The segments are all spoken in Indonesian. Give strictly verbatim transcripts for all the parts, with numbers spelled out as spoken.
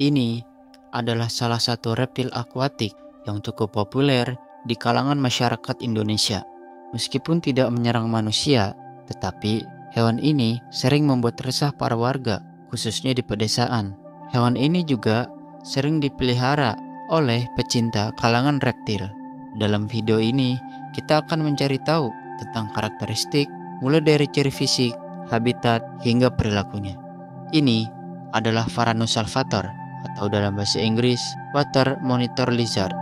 Ini adalah salah satu reptil akuatik yang cukup populer di kalangan masyarakat Indonesia. Meskipun tidak menyerang manusia, tetapi hewan ini sering membuat resah para warga, khususnya di pedesaan. Hewan ini juga sering dipelihara oleh pecinta kalangan reptil. Dalam video ini, kita akan mencari tahu tentang karakteristik, mulai dari ciri fisik, habitat, hingga perilakunya. Ini adalah Varanus salvator, atau dalam bahasa Inggris, Water Monitor Lizard.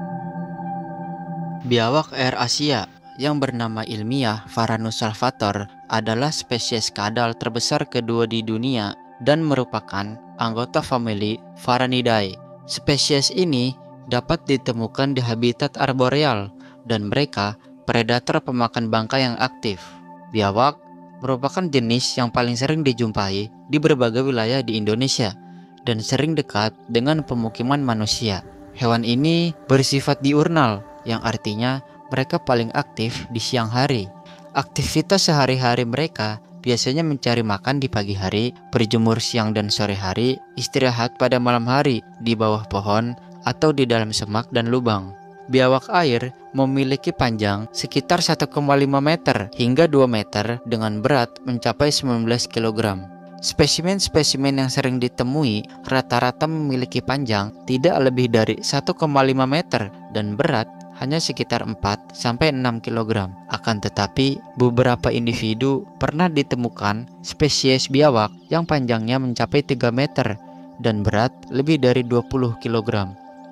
Biawak air Asia yang bernama ilmiah Varanus salvator adalah spesies kadal terbesar kedua di dunia dan merupakan anggota famili Varanidae. Spesies ini dapat ditemukan di habitat arboreal dan mereka predator pemakan bangkai yang aktif. Biawak merupakan jenis yang paling sering dijumpai di berbagai wilayah di Indonesia dan sering dekat dengan pemukiman manusia. Hewan ini bersifat diurnal, yang artinya mereka paling aktif di siang hari. Aktivitas sehari-hari mereka biasanya mencari makan di pagi hari, berjemur siang dan sore hari, istirahat pada malam hari di bawah pohon atau di dalam semak dan lubang. Biawak air memiliki panjang sekitar satu koma lima meter hingga dua meter dengan berat mencapai sembilan belas kilogram. Spesimen-spesimen yang sering ditemui rata-rata memiliki panjang tidak lebih dari satu koma lima meter dan berat hanya sekitar empat sampai enam kilogram. Akan tetapi, beberapa individu pernah ditemukan spesies biawak yang panjangnya mencapai tiga meter dan berat lebih dari dua puluh kilogram.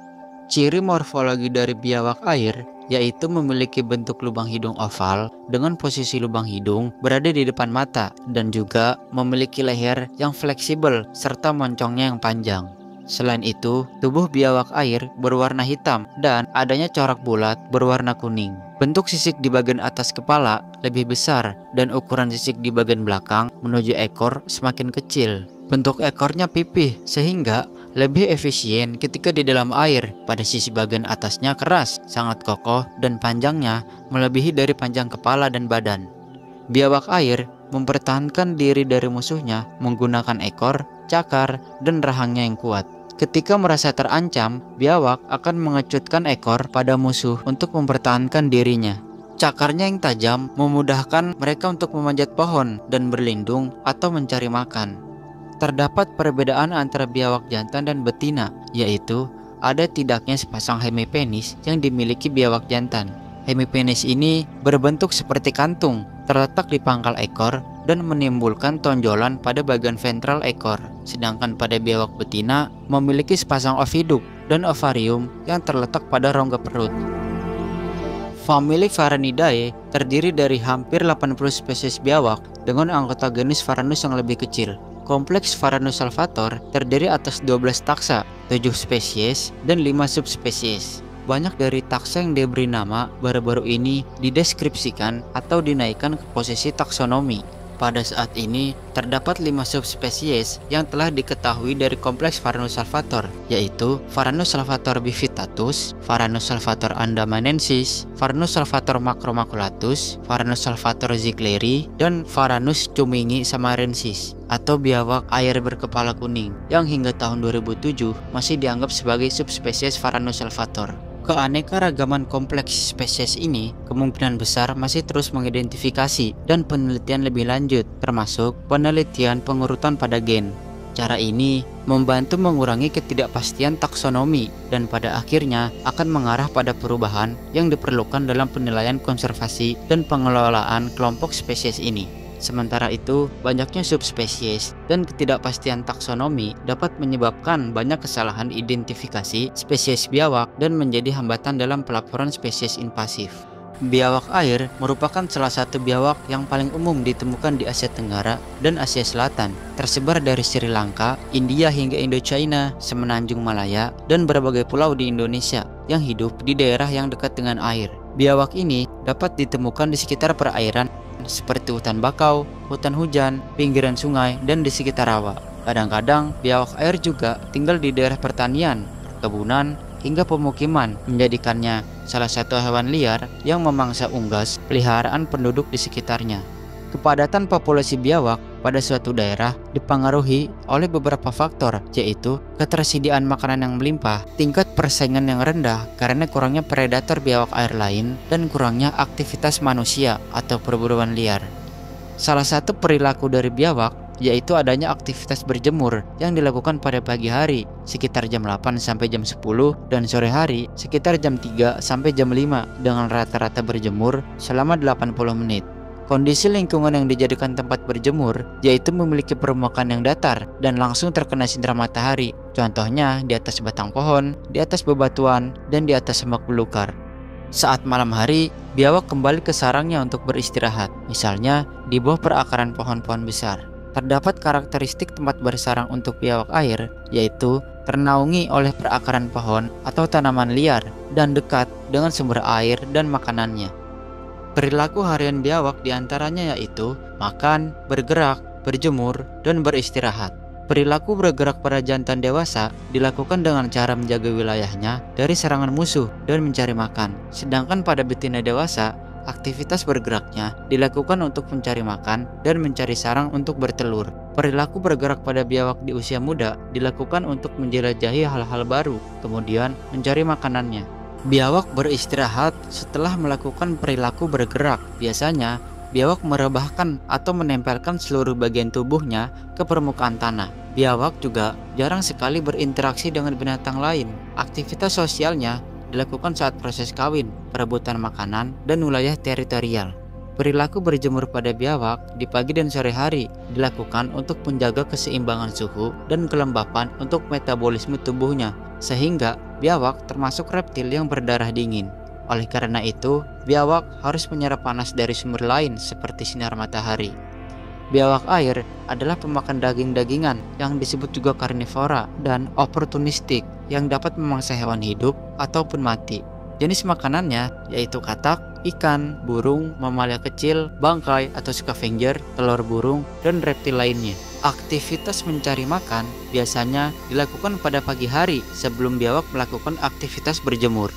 Ciri morfologi dari biawak air yaitu memiliki bentuk lubang hidung oval dengan posisi lubang hidung berada di depan mata dan juga memiliki leher yang fleksibel serta moncongnya yang panjang. Selain itu, tubuh biawak air berwarna hitam dan adanya corak bulat berwarna kuning. Bentuk sisik di bagian atas kepala lebih besar dan ukuran sisik di bagian belakang menuju ekor semakin kecil. Bentuk ekornya pipih sehingga lebih efisien ketika di dalam air. Pada sisi bagian atasnya keras, sangat kokoh dan panjangnya melebihi dari panjang kepala dan badan. Biawak air mempertahankan diri dari musuhnya menggunakan ekor, cakar, dan rahangnya yang kuat. Ketika merasa terancam, biawak akan mengecutkan ekor pada musuh untuk mempertahankan dirinya. Cakarnya yang tajam memudahkan mereka untuk memanjat pohon dan berlindung atau mencari makan. Terdapat perbedaan antara biawak jantan dan betina, yaitu ada tidaknya sepasang hemipenis yang dimiliki biawak jantan. Hemipenis ini berbentuk seperti kantung, terletak di pangkal ekor dan menimbulkan tonjolan pada bagian ventral ekor. Sedangkan pada biawak betina memiliki sepasang oviduk dan ovarium yang terletak pada rongga perut. Famili Varanidae terdiri dari hampir delapan puluh spesies biawak dengan anggota genus Varanus yang lebih kecil. Kompleks Varanus salvator terdiri atas dua belas taksa, tujuh spesies, dan lima subspesies. Banyak dari taksa yang diberi nama baru-baru ini dideskripsikan atau dinaikkan ke posisi taksonomi. Pada saat ini, terdapat lima subspesies yang telah diketahui dari kompleks Varanus salvator, yaitu Varanus salvator bifitatus, Varanus salvator andamanensis, Varanus salvator macromaculatus, Varanus salvator ziegleri, dan Varanus cumingi samarensis, atau biawak air berkepala kuning, yang hingga tahun dua ribu tujuh masih dianggap sebagai subspesies Varanus salvator. Keanekaragaman kompleks spesies ini kemungkinan besar masih terus mengidentifikasi dan penelitian lebih lanjut, termasuk penelitian pengurutan pada gen. Cara ini membantu mengurangi ketidakpastian taksonomi dan pada akhirnya akan mengarah pada perubahan yang diperlukan dalam penilaian konservasi dan pengelolaan kelompok spesies ini. Sementara itu, banyaknya subspesies dan ketidakpastian taksonomi dapat menyebabkan banyak kesalahan identifikasi spesies biawak dan menjadi hambatan dalam pelaporan spesies invasif. Biawak air merupakan salah satu biawak yang paling umum ditemukan di Asia Tenggara dan Asia Selatan, tersebar dari Sri Lanka, India hingga Indochina, Semenanjung Malaya, dan berbagai pulau di Indonesia yang hidup di daerah yang dekat dengan air. Biawak ini dapat ditemukan di sekitar perairan seperti hutan bakau, hutan hujan, pinggiran sungai, dan di sekitar rawa. Kadang-kadang biawak air juga tinggal di daerah pertanian, perkebunan, hingga pemukiman, menjadikannya salah satu hewan liar yang memangsa unggas peliharaan penduduk di sekitarnya. Kepadatan populasi biawak pada suatu daerah dipengaruhi oleh beberapa faktor, yaitu ketersediaan makanan yang melimpah, tingkat persaingan yang rendah karena kurangnya predator biawak air lain, dan kurangnya aktivitas manusia atau perburuan liar. Salah satu perilaku dari biawak yaitu adanya aktivitas berjemur yang dilakukan pada pagi hari sekitar jam delapan sampai jam sepuluh dan sore hari sekitar jam tiga sampai jam lima dengan rata-rata berjemur selama delapan puluh menit. Kondisi lingkungan yang dijadikan tempat berjemur yaitu memiliki permukaan yang datar dan langsung terkena sinar matahari. Contohnya di atas batang pohon, di atas bebatuan, dan di atas semak belukar. Saat malam hari, biawak kembali ke sarangnya untuk beristirahat, misalnya di bawah perakaran pohon-pohon besar. Terdapat karakteristik tempat bersarang untuk biawak air, yaitu ternaungi oleh perakaran pohon atau tanaman liar dan dekat dengan sumber air dan makanannya. Perilaku harian biawak diantaranya yaitu makan, bergerak, berjemur, dan beristirahat. Perilaku bergerak pada jantan dewasa dilakukan dengan cara menjaga wilayahnya dari serangan musuh dan mencari makan. Sedangkan pada betina dewasa, aktivitas bergeraknya dilakukan untuk mencari makan dan mencari sarang untuk bertelur. Perilaku bergerak pada biawak di usia muda dilakukan untuk menjelajahi hal-hal baru, kemudian mencari makanannya. Biawak beristirahat setelah melakukan perilaku bergerak. Biasanya, biawak merebahkan atau menempelkan seluruh bagian tubuhnya ke permukaan tanah. Biawak juga jarang sekali berinteraksi dengan binatang lain. Aktivitas sosialnya dilakukan saat proses kawin, perebutan makanan, dan wilayah teritorial. Perilaku berjemur pada biawak di pagi dan sore hari dilakukan untuk menjaga keseimbangan suhu dan kelembapan untuk metabolisme tubuhnya, sehingga biawak termasuk reptil yang berdarah dingin. Oleh karena itu, biawak harus menyerap panas dari sumber lain seperti sinar matahari. Biawak air adalah pemakan daging-dagingan yang disebut juga karnivora dan oportunistik yang dapat memangsa hewan hidup ataupun mati. Jenis makanannya yaitu katak, ikan, burung, mamalia kecil, bangkai atau scavenger, telur burung, dan reptil lainnya. Aktivitas mencari makan biasanya dilakukan pada pagi hari sebelum biawak melakukan aktivitas berjemur.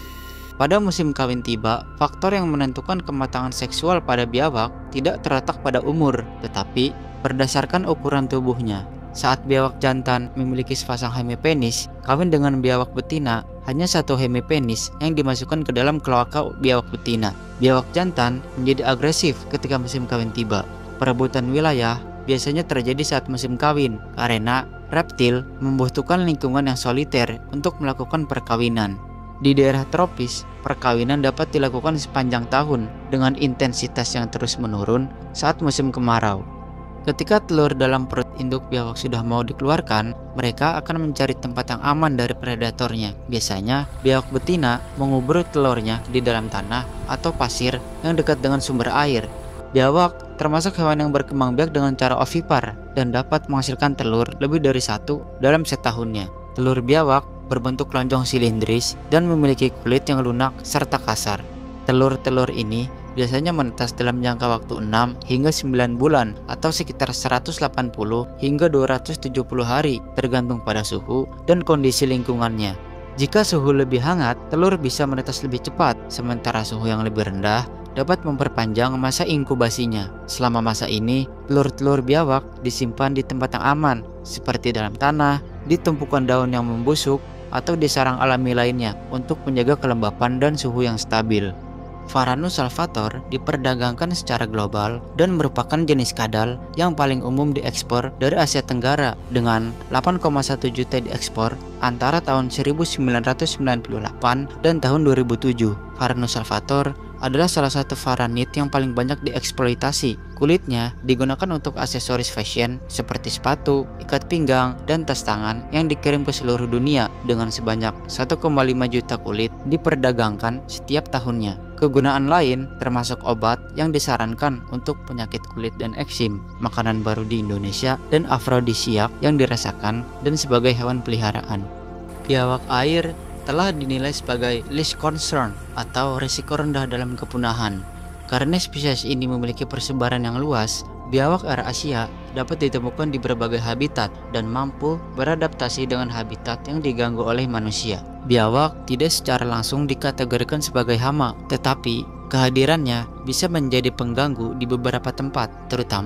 Pada musim kawin tiba, faktor yang menentukan kematangan seksual pada biawak tidak terletak pada umur, tetapi berdasarkan ukuran tubuhnya. Saat biawak jantan memiliki sepasang hemipenis, kawin dengan biawak betina, hanya satu hemipenis yang dimasukkan ke dalam kloaka biawak betina. Biawak jantan menjadi agresif ketika musim kawin tiba. Perebutan wilayah biasanya terjadi saat musim kawin, karena reptil membutuhkan lingkungan yang soliter untuk melakukan perkawinan. Di daerah tropis, perkawinan dapat dilakukan sepanjang tahun dengan intensitas yang terus menurun saat musim kemarau. Ketika telur dalam perut induk biawak sudah mau dikeluarkan, mereka akan mencari tempat yang aman dari predatornya. Biasanya, biawak betina mengubur telurnya di dalam tanah atau pasir yang dekat dengan sumber air. Biawak termasuk hewan yang berkembang biak dengan cara ovipar dan dapat menghasilkan telur lebih dari satu dalam setahunnya. Telur biawak berbentuk lonjong silindris dan memiliki kulit yang lunak serta kasar. Telur-telur ini biasanya menetas dalam jangka waktu enam hingga sembilan bulan atau sekitar seratus delapan puluh hingga dua ratus tujuh puluh hari tergantung pada suhu dan kondisi lingkungannya. Jika suhu lebih hangat, telur bisa menetas lebih cepat, sementara suhu yang lebih rendah dapat memperpanjang masa inkubasinya. Selama masa ini, telur-telur biawak disimpan di tempat yang aman, seperti dalam tanah, di tumpukan daun yang membusuk, atau di sarang alami lainnya untuk menjaga kelembapan dan suhu yang stabil. Varanus salvator diperdagangkan secara global dan merupakan jenis kadal yang paling umum diekspor dari Asia Tenggara dengan delapan koma satu juta diekspor antara tahun seribu sembilan ratus sembilan puluh delapan dan tahun dua ribu tujuh. Varanus salvator adalah salah satu varanid yang paling banyak dieksploitasi. Kulitnya digunakan untuk aksesoris fashion seperti sepatu, ikat pinggang, dan tas tangan yang dikirim ke seluruh dunia dengan sebanyak satu koma lima juta kulit diperdagangkan setiap tahunnya. Kegunaan lain termasuk obat yang disarankan untuk penyakit kulit dan eksim, makanan baru di Indonesia, dan afrodisiak yang dirasakan dan sebagai hewan peliharaan. Biawak air telah dinilai sebagai least concern atau risiko rendah dalam kepunahan. Karena spesies ini memiliki persebaran yang luas, biawak air Asia dapat ditemukan di berbagai habitat dan mampu beradaptasi dengan habitat yang diganggu oleh manusia. Biawak tidak secara langsung dikategorikan sebagai hama, tetapi kehadirannya bisa menjadi pengganggu di beberapa tempat, terutama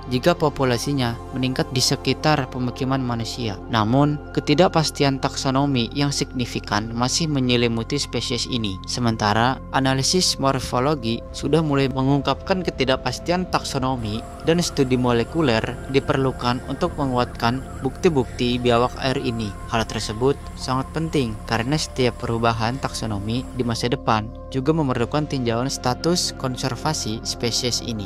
jika populasinya meningkat di sekitar pemukiman manusia. Namun, ketidakpastian taksonomi yang signifikan masih menyelimuti spesies ini. Sementara, analisis morfologi sudah mulai mengungkapkan ketidakpastian taksonomi dan studi molekuler diperlukan untuk menguatkan bukti-bukti biawak air ini. Hal tersebut sangat penting karena setiap perubahan taksonomi di masa depan juga memerlukan tinjauan status konservasi spesies ini.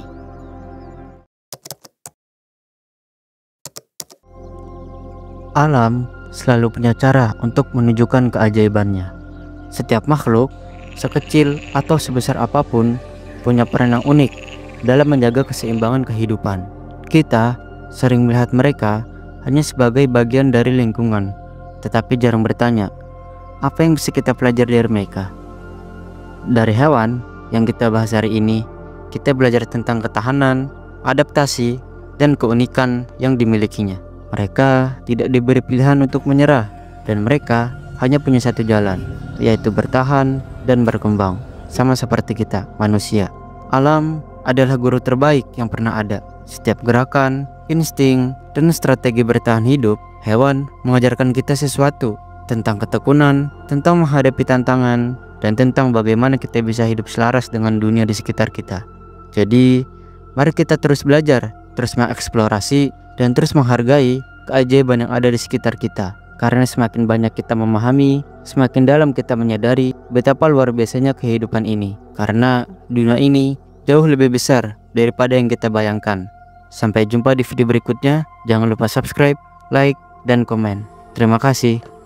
Alam selalu punya cara untuk menunjukkan keajaibannya. Setiap makhluk, sekecil atau sebesar apapun, punya peran yang unik dalam menjaga keseimbangan kehidupan. Kita sering melihat mereka hanya sebagai bagian dari lingkungan, tetapi jarang bertanya, apa yang bisa kita pelajari dari mereka? Dari hewan yang kita bahas hari ini, kita belajar tentang ketahanan, adaptasi, dan keunikan yang dimilikinya. Mereka tidak diberi pilihan untuk menyerah, dan mereka hanya punya satu jalan, yaitu bertahan dan berkembang. Sama seperti kita, manusia. Alam adalah guru terbaik yang pernah ada. Setiap gerakan, insting, dan strategi bertahan hidup, hewan mengajarkan kita sesuatu tentang ketekunan, tentang menghadapi tantangan, dan tentang bagaimana kita bisa hidup selaras dengan dunia di sekitar kita. Jadi, mari kita terus belajar, terus mengeksplorasi, dan terus menghargai keajaiban yang ada di sekitar kita. Karena semakin banyak kita memahami, semakin dalam kita menyadari betapa luar biasanya kehidupan ini. Karena dunia ini jauh lebih besar daripada yang kita bayangkan. Sampai jumpa di video berikutnya. Jangan lupa subscribe, like, dan komen. Terima kasih.